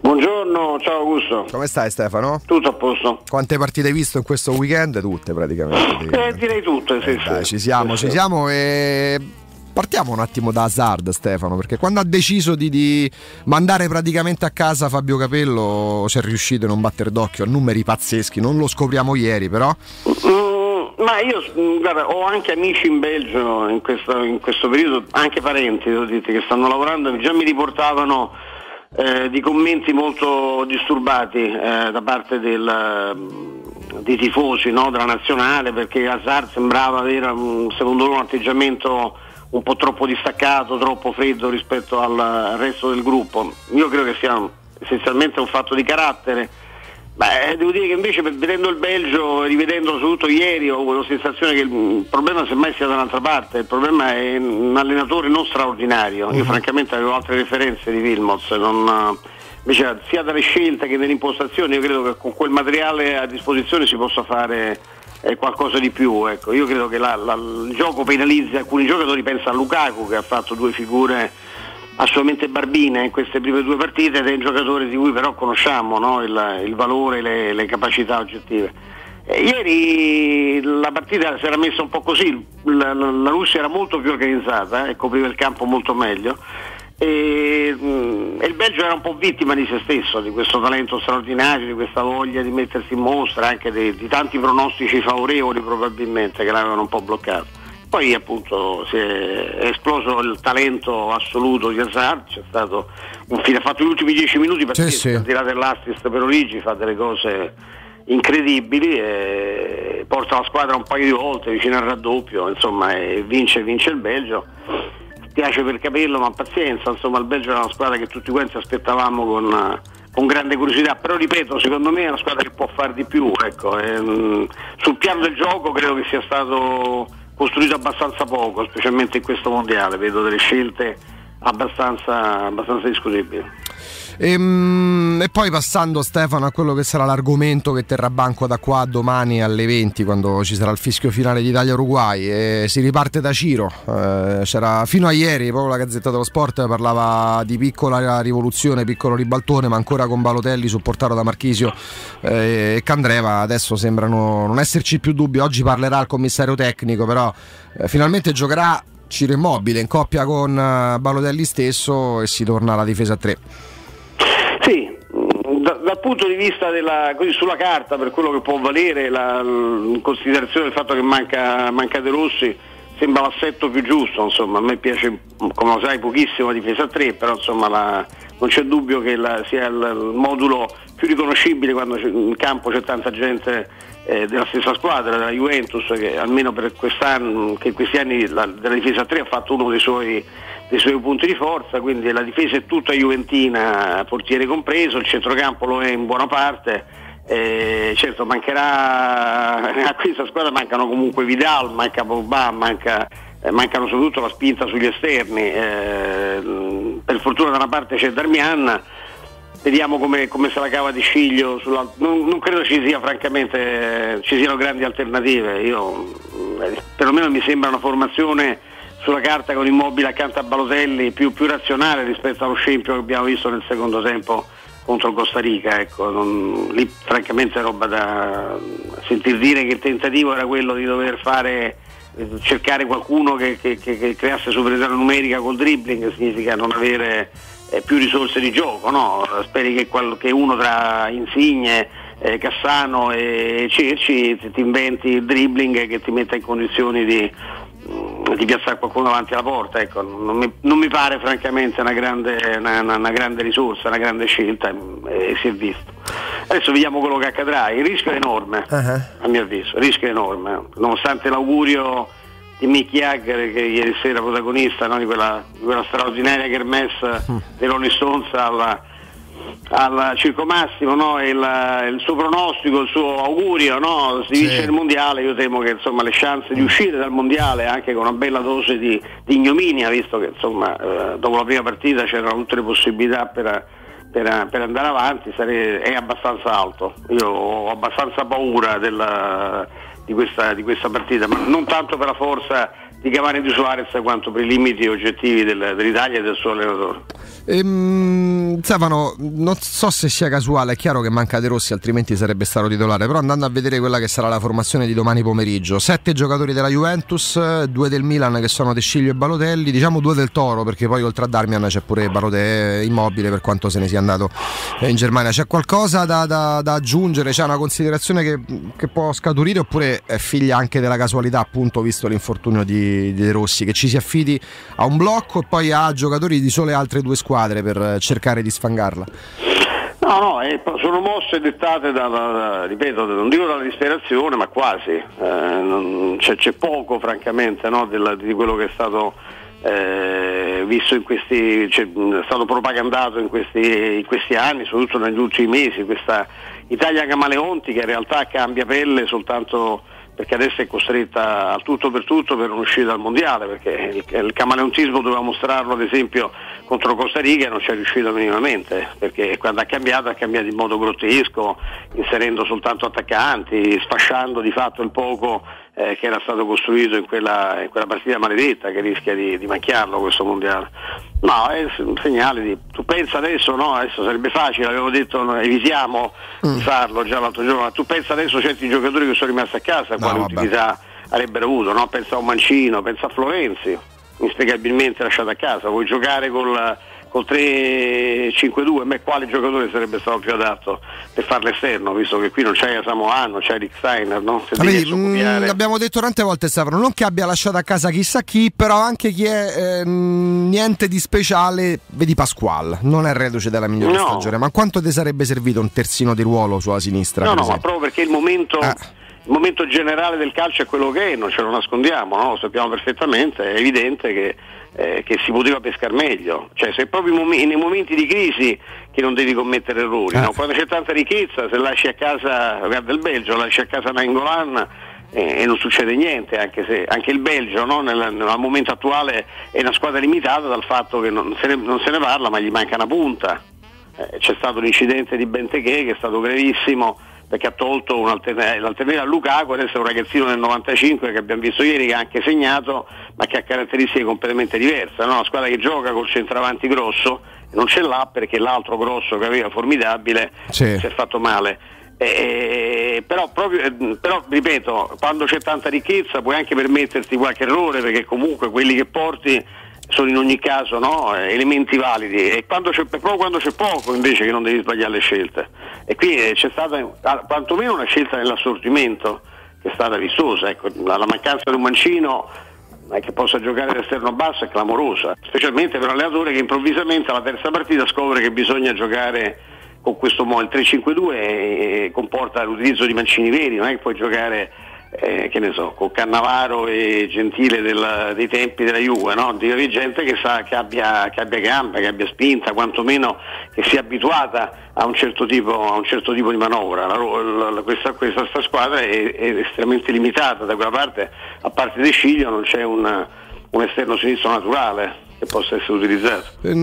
Buongiorno, ciao Augusto. Come stai Stefano? Tutto a posto. Quante partite hai visto in questo weekend? Tutte praticamente. Direi tutte, sì. Dai, ci siamo e partiamo un attimo da Hazard, Stefano, perché quando ha deciso di mandare praticamente a casa Fabio Capello ci è riuscito in un batter d'occhio a numeri pazzeschi, non lo scopriamo ieri però. Ma io guarda, ho anche amici in Belgio in questo periodo, anche parenti, devo dirti, che stanno lavorando, già mi riportavano di commenti molto disturbati da parte dei tifosi, no, della nazionale, perché Hazard sembrava avere secondo loro un atteggiamento un po' troppo distaccato, troppo freddo rispetto al resto del gruppo. Io credo che sia essenzialmente un fatto di carattere. Devo dire che invece vedendo il Belgio, rivedendolo soprattutto ieri, ho la sensazione che il problema semmai sia da un'altra parte. Il problema è un allenatore non straordinario. Io francamente avevo altre referenze di Wilmots, invece sia dalle scelte che nell'impostazione io credo che con quel materiale a disposizione si possa fare qualcosa di più. Ecco. Io credo che il gioco penalizzi alcuni giocatori, pensa a Lukaku che ha fatto due figure assolutamente barbine in queste prime due partite, ed è un giocatore di cui però conosciamo, no, il valore, le capacità oggettive. Ieri la partita si era messa un po' così, la Russia era molto più organizzata e copriva il campo molto meglio, e il Belgio era un po' vittima di se stesso, di questo talento straordinario, di questa voglia di mettersi in mostra, anche di tanti pronostici favorevoli probabilmente che l'avevano un po' bloccato. Poi appunto è esploso il talento assoluto di Hazard, c'è stato ha fatto gli ultimi 10 minuti perché ha tirato l'assist per Origi, fa delle cose incredibili, e porta la squadra un paio di volte vicino al raddoppio, insomma, e vince il Belgio. Spiace per Capello, ma pazienza, insomma, il Belgio era una squadra che tutti quanti aspettavamo con grande curiosità, però ripeto, secondo me è una squadra che può fare di più, ecco. Sul piano del gioco credo che sia stato costruito abbastanza poco, specialmente in questo mondiale, vedo delle scelte abbastanza discutibili. E poi passando, Stefano, a quello che sarà l'argomento che terrà banco da qua a domani alle 20, quando ci sarà il fischio finale d'Italia-Uruguay, si riparte da Ciro. C'era fino a ieri proprio la Gazzetta dello Sport parlava di piccola rivoluzione, piccolo ribaltone, ma ancora con Balotelli supportato da Marchisio e Candreva. Adesso sembrano non esserci più dubbi. Oggi parlerà il commissario tecnico, però finalmente giocherà Ciro Immobile in coppia con Balotelli stesso e si torna alla difesa a 3. Sì, dal punto di vista così sulla carta, per quello che può valere, in considerazione del fatto che manca De Rossi, sembra l'assetto più giusto, insomma. A me piace, come lo sai, pochissimo la difesa a 3, però insomma non c'è dubbio che sia il modulo più riconoscibile quando in campo c'è tanta gente della stessa squadra, della Juventus, che almeno per quest'anno, che in questi anni della difesa a 3 ha fatto uno dei suoi punti di forza, quindi la difesa è tutta juventina, portiere compreso, il centrocampo lo è in buona parte, certo mancherà a questa squadra, mancano comunque Vidal, manca Pogba, mancano soprattutto la spinta sugli esterni, per fortuna da una parte c'è Darmian, vediamo come se la cava di Sciglio non credo francamente ci siano grandi alternative. Io perlomeno mi sembra una formazione sulla carta con Immobile accanto a Balotelli più razionale rispetto allo scempio che abbiamo visto nel secondo tempo contro il Costa Rica, ecco. Lì francamente è roba da sentir dire che il tentativo era quello di dover cercare qualcuno che creasse superiorità numerica col dribbling, significa non avere più risorse di gioco, no? Speri che uno tra Insigne, Cassano e Cerci ti inventi il dribbling che ti metta in condizioni di piazzare qualcuno davanti alla porta, ecco. Non mi pare francamente una grande risorsa, una grande scelta, e si è visto. Adesso vediamo quello che accadrà. Il rischio è enorme, a mio avviso, il rischio è enorme, nonostante l'augurio di Mick Jagger, che ieri sera protagonista, no, di quella straordinaria kermesse dei Rolling Stones al Circo Massimo, no? Il suo pronostico, il suo augurio, no? Si vince il mondiale. Io temo che insomma le chance di uscire dal mondiale anche con una bella dose di ignominia, visto che insomma dopo la prima partita c'erano tutte le possibilità per andare avanti, è abbastanza alto. Io ho abbastanza paura di questa partita, ma non tanto per la forza di Cavani e di Suarez quanto per i limiti oggettivi dell'Italia e del suo allenatore. Stefano, non so se sia casuale, è chiaro che manca De Rossi, altrimenti sarebbe stato titolare, però andando a vedere quella che sarà la formazione di domani pomeriggio, 7 giocatori della Juventus, 2 del Milan che sono De Sciglio e Balotelli, diciamo 2 del Toro, perché poi oltre a Darmian c'è pure Balotelli, Immobile, per quanto se ne sia andato in Germania. C'è qualcosa da aggiungere? C'è una considerazione che può scaturire, oppure è figlia anche della casualità, appunto, visto l'infortunio di De Rossi, che ci si affidi a un blocco e poi a giocatori di sole altre 2 squadre per cercare di sfangarla? No, sono mosse dettate ripeto, non dico dalla disperazione, ma quasi. C'è poco, francamente, no, di quello che è stato visto è stato propagandato in questi anni, soprattutto negli ultimi mesi, questa Italia camaleonti che in realtà cambia pelle soltanto perché adesso è costretta al tutto per tutto per non uscire dal mondiale, perché il camaleontismo doveva mostrarlo ad esempio contro Costa Rica e non ci è riuscito minimamente, perché quando ha cambiato in modo grottesco, inserendo soltanto attaccanti, sfasciando di fatto il poco che era stato costruito in quella partita maledetta che rischia di macchiarlo questo mondiale. No, è un segnale tu pensa adesso, no? Adesso sarebbe facile, avevo detto evitiamo di farlo già l'altro giorno, ma tu pensa adesso certi giocatori che sono rimasti a casa, quale utilità avrebbero avuto, no? Pensa a un Mancino, pensa a Florenzi, inspiegabilmente lasciato a casa, vuoi giocare col 3-5-2, quale giocatore sarebbe stato più adatto per farlo esterno, visto che qui non c'è Samoa, non c'è Rick Steiner, no? Abbiamo detto tante volte, Stefano, non che abbia lasciato a casa chissà chi, però anche chi è niente di speciale, vedi Pasquale, non è reduce della migliore stagione, ma quanto ti sarebbe servito un terzino di ruolo sulla sinistra? No, ma proprio perché il momento generale del calcio è quello che è, non ce lo nascondiamo, no? Lo sappiamo perfettamente, è evidente che si poteva pescar meglio, cioè se proprio nei momenti di crisi che non devi commettere errori, no? Quando c'è tanta ricchezza, se lasci a casa, guarda il Belgio, lasci a casa Nainggolan e non succede niente, anche se anche il Belgio, no? Nel momento attuale è una squadra limitata dal fatto che non se ne parla, ma gli manca una punta. C'è stato l'incidente di Benteke che è stato gravissimo, perché ha tolto l'alternativa a Lukaku, adesso è un ragazzino del 95 che abbiamo visto ieri, che ha anche segnato, ma che ha caratteristiche completamente diverse, no? Una squadra che gioca col centravanti grosso, non ce l'ha perché l'altro grosso che aveva formidabile si è fatto male. Però ripeto, quando c'è tanta ricchezza puoi anche permetterti qualche errore, perché comunque quelli che porti sono in ogni caso, no, elementi validi, e quando c'è poco invece che non devi sbagliare le scelte, e qui c'è stata quantomeno una scelta nell'assortimento che è stata vistosa, ecco, la mancanza di un Mancino che possa giocare all'esterno basso è clamorosa, specialmente per un allenatore che improvvisamente alla terza partita scopre che bisogna giocare con questo modo, il 3-5-2 comporta l'utilizzo di mancini veri, non è che puoi giocare che ne so, con Cannavaro e Gentile dei tempi della Juve, no? Di gente che sa, che abbia gambe, che abbia spinta, quantomeno che sia abituata a un certo tipo di manovra. Questa squadra è estremamente limitata, da quella parte, a parte De Sciglio, non c'è un esterno sinistro naturale che possa essere utilizzato.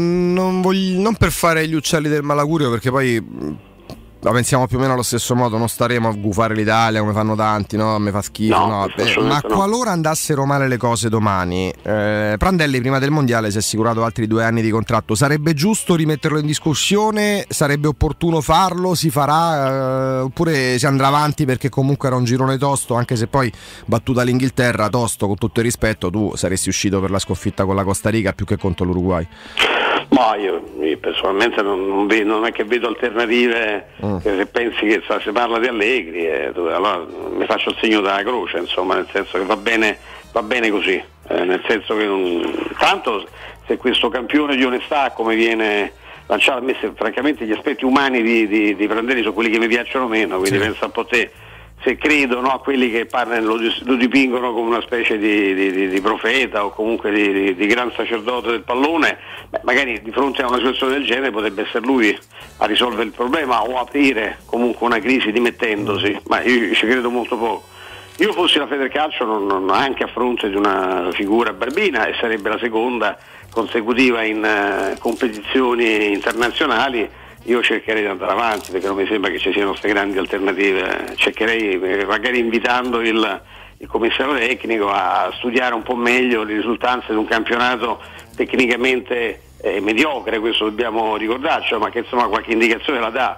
Non per fare gli uccelli del malaugurio, perché poi la pensiamo più o meno allo stesso modo, non staremo a gufare l'Italia come fanno tanti, no? Mi fa schifo, ma qualora andassero male le cose domani, Prandelli prima del mondiale si è assicurato altri 2 anni di contratto, sarebbe giusto rimetterlo in discussione? Sarebbe opportuno farlo? Si farà? Oppure si andrà avanti perché comunque era un girone tosto, anche se poi battuta l'Inghilterra, tosto, con tutto il rispetto, tu saresti uscito per la sconfitta con la Costa Rica più che contro l'Uruguay? Ma io personalmente non è che vedo alternative, se pensi che si parla di Allegri, allora mi faccio il segno della croce, insomma, nel senso che va bene così, nel senso che tanto se questo campione di onestà come viene lanciato, a me francamente gli aspetti umani di Prandelli sono quelli che mi piacciono meno, quindi pensa un po' te. Se credono a quelli che parlano, lo dipingono come una specie di profeta o comunque di gran sacerdote del pallone, magari di fronte a una situazione del genere potrebbe essere lui a risolvere il problema o aprire comunque una crisi dimettendosi, ma io ci credo molto poco. Io fossi la Federcalcio, non anche a fronte di una figura barbina, e sarebbe la seconda consecutiva in competizioni internazionali, io cercherei di andare avanti, perché non mi sembra che ci siano queste grandi alternative. Cercherei, magari invitando il il commissario tecnico a studiare un po' meglio le risultanze di un campionato tecnicamente mediocre, questo dobbiamo ricordarci, ma che insomma qualche indicazione la dà.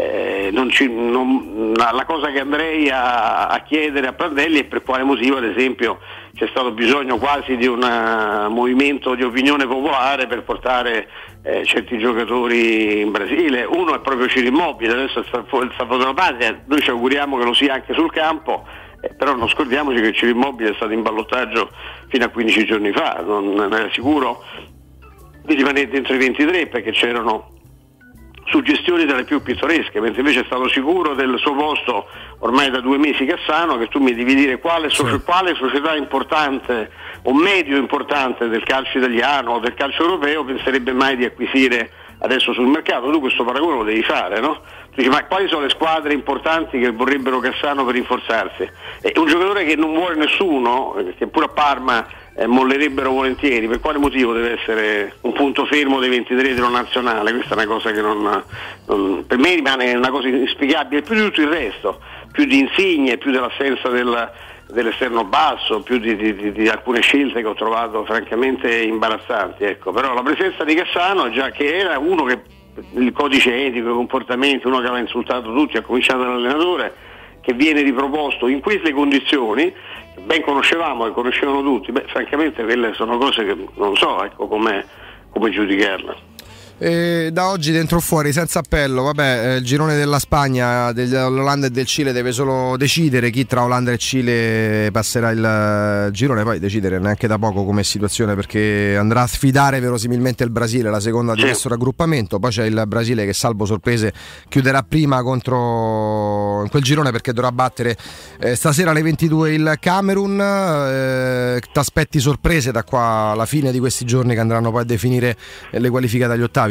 La cosa che andrei a chiedere a Prandelli è per quale motivo, ad esempio, c'è stato bisogno quasi di un movimento di opinione popolare per portare certi giocatori in Brasile. Uno è proprio Ciro Immobile, adesso sta fuori dalla patria, noi ci auguriamo che lo sia anche sul campo, però non scordiamoci che Ciro Immobile è stato in ballottaggio fino a 15 giorni fa, non era sicuro di rimanere dentro i 23 perché c'erano suggestioni delle più pittoresche, mentre invece è stato sicuro del suo posto ormai da 2 mesi Cassano, che tu mi devi dire quale società importante o medio importante del calcio italiano o del calcio europeo penserebbe mai di acquisire adesso sul mercato. Tu questo paragone lo devi fare, no? Tu dici, ma quali sono le squadre importanti che vorrebbero Cassano per rinforzarsi? È un giocatore che non vuole nessuno, che pure a Parma mollerebbero volentieri. Per quale motivo deve essere un punto fermo dei 23 della nazionale? Questa è una cosa che per me rimane una cosa inspiegabile, più di tutto il resto, più di Insigne, più dell'assenza dell'esterno basso, più di alcune scelte che ho trovato francamente imbarazzanti, ecco. Però la presenza di Cassano, già che era uno che il codice etico, i comportamenti, uno che aveva insultato tutti, a cominciare dall'allenatore, che viene riproposto in queste condizioni, ben conoscevamo e conoscevano tutti, francamente quelle sono cose che non so, ecco, come giudicarle. Da oggi dentro o fuori senza appello, il girone della Spagna, dell'Olanda e del Cile deve solo decidere chi tra Olanda e Cile passerà il girone, poi decidere neanche da poco come situazione, perché andrà a sfidare verosimilmente il Brasile, la seconda di questo raggruppamento. Poi c'è il Brasile che, salvo sorprese, chiuderà prima contro in quel girone perché dovrà battere stasera alle 22 il Camerun. T'aspetti sorprese da qua alla fine di questi giorni che andranno poi a definire le qualificate agli ottavi?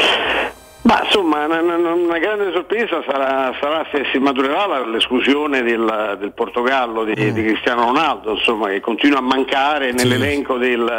Ma insomma una grande sorpresa sarà se si maturerà l'esclusione del Portogallo di Cristiano Ronaldo, insomma, che continua a mancare nell'elenco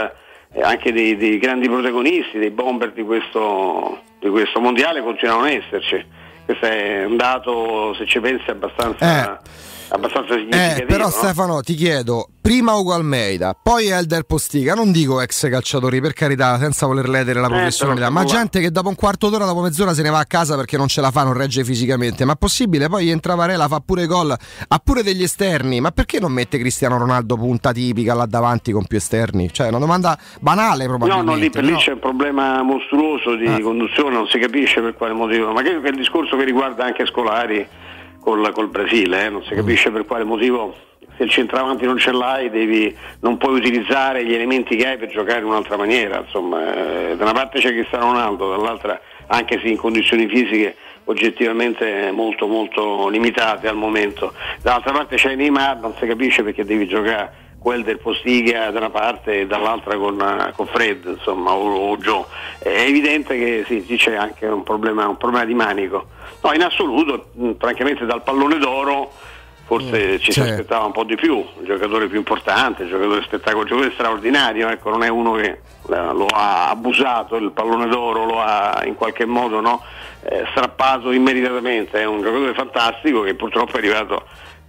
anche dei grandi protagonisti, dei bomber di questo mondiale, continuano a esserci. Questo è un dato, se ci pensi, abbastanza significativo. Però no? Stefano, ti chiedo, prima Ugo Almeida, poi Elder Postiga, non dico ex calciatori, per carità, senza voler ledere la professionalità, ma gente che dopo un quarto d'ora, dopo mezz'ora se ne va a casa perché non ce la fa, non regge fisicamente. Ma possibile? Poi entra Varela, fa pure gol, ha pure degli esterni, ma perché non mette Cristiano Ronaldo punta tipica là davanti con più esterni? Cioè, una domanda banale probabilmente. No, lì per lì c'è un problema mostruoso di conduzione, non si capisce per quale motivo, ma credo che il discorso che riguarda anche Scolari col Brasile, non si capisce per quale motivo, se il centravanti non ce l'hai, non puoi utilizzare gli elementi che hai per giocare in un'altra maniera, insomma, da una parte c'è Cristiano Ronaldo, dall'altra, anche se in condizioni fisiche oggettivamente molto molto limitate al momento, dall'altra parte c'è Neymar, non si capisce perché devi giocare quel del Postiga da una parte e dall'altra con Fred, insomma, o Joe. È evidente che sì, c'è anche un problema di manico. No, in assoluto, francamente, dal pallone d'oro forse ci si aspettava un po' di più, il giocatore più importante, il giocatore spettacolo, il giocatore straordinario, ecco, non è uno che lo ha abusato, il pallone d'oro lo ha in qualche modo strappato immeritatamente, è un giocatore fantastico che purtroppo è arrivato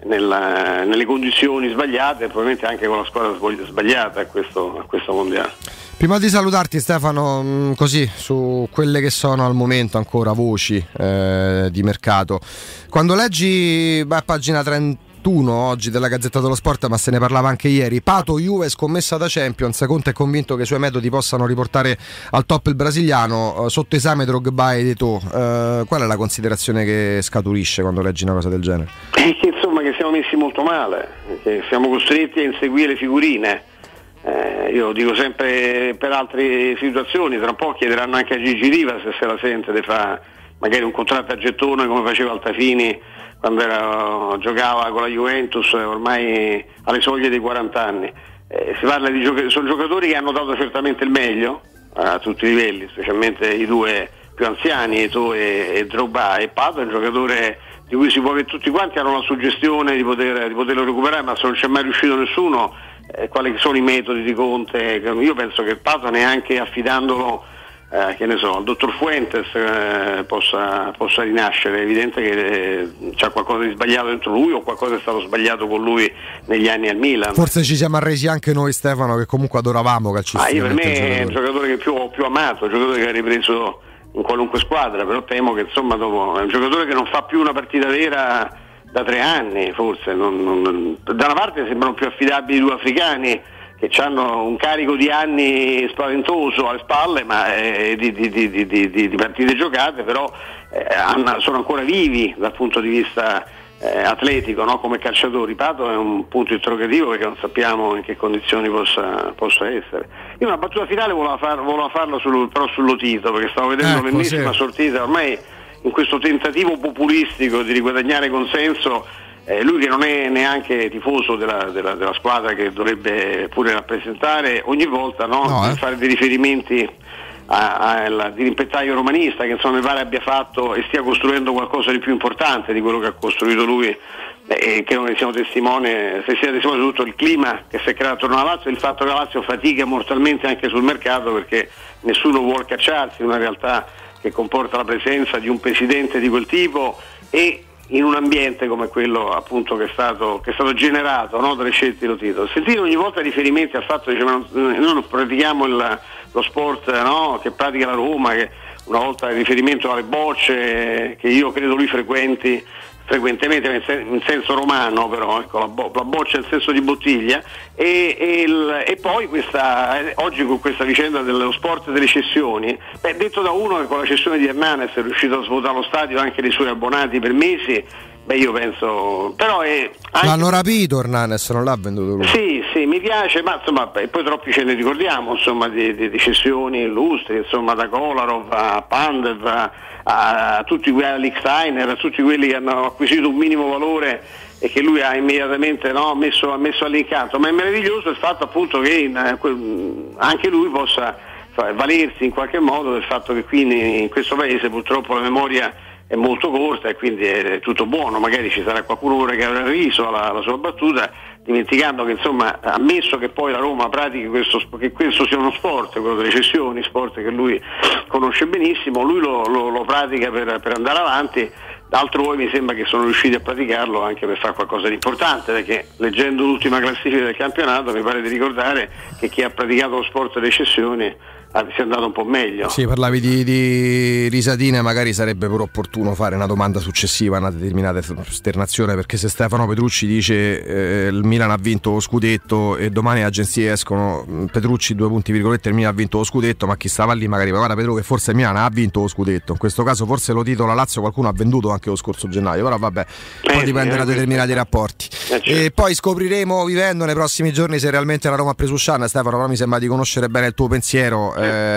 nelle condizioni sbagliate e probabilmente anche con la squadra sbagliata a questo mondiale. Prima di salutarti, Stefano, così su quelle che sono al momento ancora voci di mercato, quando leggi pagina 31 oggi della Gazzetta dello Sport, ma se ne parlava anche ieri, Pato, Juve scommessa da Champions, Conte è convinto che i suoi metodi possano riportare al top il brasiliano, sotto esame Drogba e Eto'o. Qual è la considerazione che scaturisce quando leggi una cosa del genere? Che insomma che siamo messi molto male, che siamo costretti a inseguire figurine. Io dico sempre per altre situazioni, tra un po' chiederanno anche a Gigi Riva se la sente di fare magari un contratto a gettone come faceva Altafini quando giocava con la Juventus, ormai alle soglie dei 40 anni. Si parla di sono giocatori che hanno dato certamente il meglio a tutti i livelli, specialmente i due più anziani, Eto'o e Drogba, e Pato è un giocatore di cui si può che tutti quanti hanno la suggestione di poterlo recuperare, ma se non c'è mai riuscito nessuno, quali sono i metodi di Conte? Io penso che Pato, neanche affidandolo che ne so, il dottor Fuentes possa rinascere. È evidente che c'è qualcosa di sbagliato dentro lui, o qualcosa è stato sbagliato con lui negli anni al Milan. Forse ci siamo arresi anche noi, Stefano, che comunque adoravamo io per me è il giocatore che più ho amato, il giocatore che ha ripreso in qualunque squadra, però temo che insomma dopo è un giocatore che non fa più una partita vera da 3 anni, forse. Da una parte sembrano più affidabili i due africani, che hanno un carico di anni spaventoso alle spalle, ma di partite giocate, però sono ancora vivi dal punto di vista atletico, no? Come calciatori. Pato è un punto interrogativo, perché non sappiamo in che condizioni possa essere. Io una battuta finale volevo farla però sul Lotito, perché stavo vedendo l'ennesima sortita, ormai in questo tentativo populistico di riguadagnare consenso. Lui, che non è neanche tifoso della squadra che dovrebbe pure rappresentare, ogni volta fare dei riferimenti al dirimpettaio romanista, che insomma mi pare abbia fatto e stia costruendo qualcosa di più importante di quello che ha costruito lui, e che non sia testimone di tutto il clima che si è creato attorno alla Lazio, e il fatto che la Lazio fatica mortalmente anche sul mercato, perché nessuno vuole cacciarsi in una realtà che comporta la presenza di un presidente di quel tipo, e in un ambiente come quello appunto che è stato generato, no, dalle scelte di Lotito. Sentire ogni volta riferimenti al fatto che noi non pratichiamo lo sport, no, che pratica la Roma, che una volta il riferimento alle bocce, che io credo lui frequentemente in senso romano, però ecco, la boccia in senso di bottiglia, e poi oggi con questa vicenda dello sport delle cessioni, detto da uno che con la cessione di Hernanes è riuscito a svuotare lo stadio anche dei suoi abbonati per mesi. Io penso, però l'hanno rapito Hernanes, non l'ha venduto lui. Sì, mi piace, ma insomma poi troppi ce ne ricordiamo, insomma, di cessioni illustri, insomma, da Kolarov a Pandev a tutti quelli, a Lichtsteiner, a tutti quelli che hanno acquisito un minimo valore e che lui ha immediatamente messo all'incanto. Ma è meraviglioso il fatto appunto che anche lui possa valersi in qualche modo del fatto che qui in questo paese purtroppo la memoria è molto corta, e quindi è tutto buono. Magari ci sarà qualcuno che avrà riso alla sua battuta, dimenticando che insomma, ammesso che poi la Roma pratichi che questo sia uno sport, quello delle cessioni, sport che lui conosce benissimo, lui lo pratica per andare avanti. Altrove mi sembra che sono riusciti a praticarlo anche per fare qualcosa di importante, perché leggendo l'ultima classifica del campionato mi pare di ricordare che chi ha praticato lo sport delle cessioni si è andato un po' meglio. Sì, parlavi di risatine, magari sarebbe pure opportuno fare una domanda successiva a una determinata esternazione, perché se Stefano Petrucci dice il Milan ha vinto lo scudetto e domani le agenzie escono Petrucci 2 punti virgolette il Milan ha vinto lo scudetto, ma chi stava lì magari guarda Pedro che forse il Milan ha vinto lo scudetto, in questo caso forse lo titola Lazio, qualcuno ha venduto anche lo scorso gennaio, però vabbè, poi dipende da determinati rapporti. E poi scopriremo vivendo nei prossimi giorni se realmente la Roma ha preso Scianna. Stefano, però mi sembra di conoscere bene il tuo pensiero.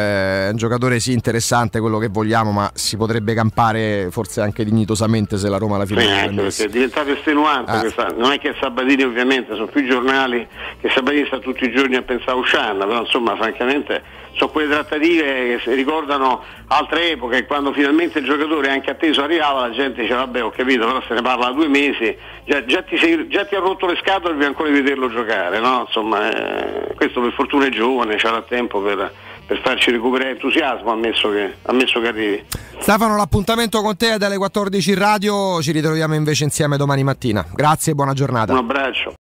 È un giocatore sì interessante, quello che vogliamo, ma si potrebbe campare forse anche dignitosamente se la Roma alla fine perché è diventato estenuante non è che Sabatini, ovviamente sono più giornali che Sabatini sta tutti i giorni a pensare a Uscianna, però insomma francamente sono quelle trattative che ricordano altre epoche, quando finalmente il giocatore anche atteso arrivava, la gente diceva vabbè ho capito, però se ne parla da 2 mesi, già ti ha rotto le scatole e devi ancora vederlo giocare, no? Insomma questo per fortuna è giovane, c'ha tempo per farci recuperare entusiasmo, ammesso che arrivi. Stefano, l'appuntamento con te è dalle 14 in radio, ci ritroviamo invece insieme domani mattina. Grazie e buona giornata. Un abbraccio.